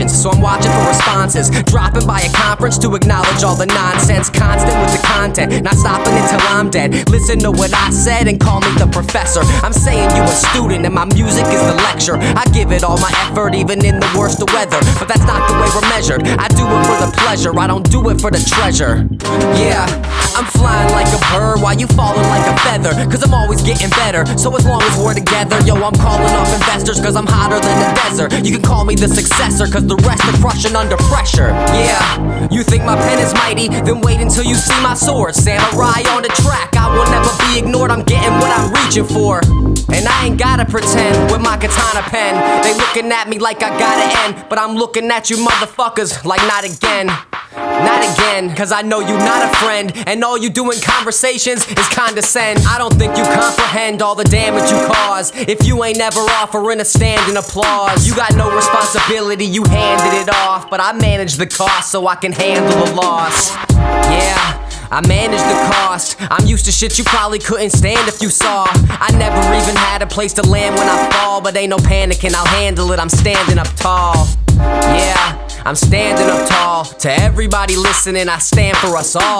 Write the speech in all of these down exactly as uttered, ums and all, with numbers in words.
audience, so I'm watching for responses. Dropping by a conference to acknowledge all the nonsense. Constant with the content, not stopping until I'm dead. Listen to what I said and call me the professor. I'm saying you a student and my music is the lecture. I give it all my effort even in the worst of weather, but that's not the way we're measured. I do it for the pleasure, I don't do it for the treasure. Yeah, I'm flying like a bird while you falling like a feather, cause I'm always getting better. So as long as we're together, yo, I'm calling off investors cause I'm hotter than the desert. You can call me the successor cause the rest are crushing under pressure. Yeah, you think my pen is mighty? Then wait until you see my sword. Samurai on the track, I will never be ignored. I'm getting what I'm reaching for, and I ain't gotta pretend with my katana pen. They looking at me like I gotta end, but I'm looking at you motherfuckers like not again. Not again, cause I know you not a friend, and all you do in conversations is condescend. I don't think you comprehend all the damage you cause if you ain't ever offering a standing applause. You got no responsibility, you handed it off, but I manage the cost so I can handle the loss. Yeah, I manage the cost. I'm used to shit you probably couldn't stand if you saw. I never even had a place to land when I fall, but ain't no panicking, I'll handle it, I'm standing up tall. Yeah, I'm standing up tall. To everybody listening, I stand for us all.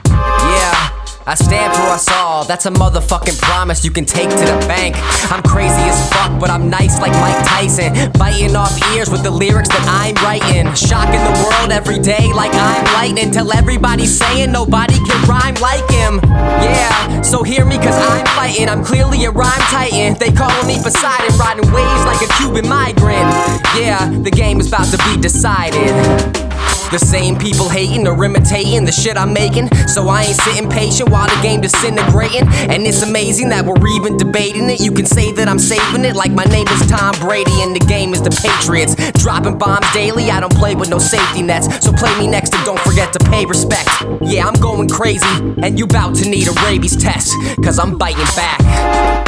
Yeah, I stand for us all. That's a motherfucking promise you can take to the bank. I'm crazy as fuck, but I'm nice like Mike Tyson, biting off ears with the lyrics that I'm writing. Shocking the world every day like I'm lightning. Tell everybody saying nobody can rhyme like him. Yeah, so hear me cause I'm fighting. I'm clearly a rhyme titan. They calling me Poseidon, riding waves like a Cuban migrant. Yeah, the game is about to be decided. The same people hating or imitating the shit I'm making, so I ain't sitting patient while the game disintegrating. And it's amazing that we're even debating it. You can say that I'm saving it like my name is Tom Brady and the game is the Patriots. Dropping bombs daily, I don't play with no safety nets, so play me next and don't forget to pay respect. Yeah, I'm going crazy, and you bout to need a rabies test, cause I'm biting back.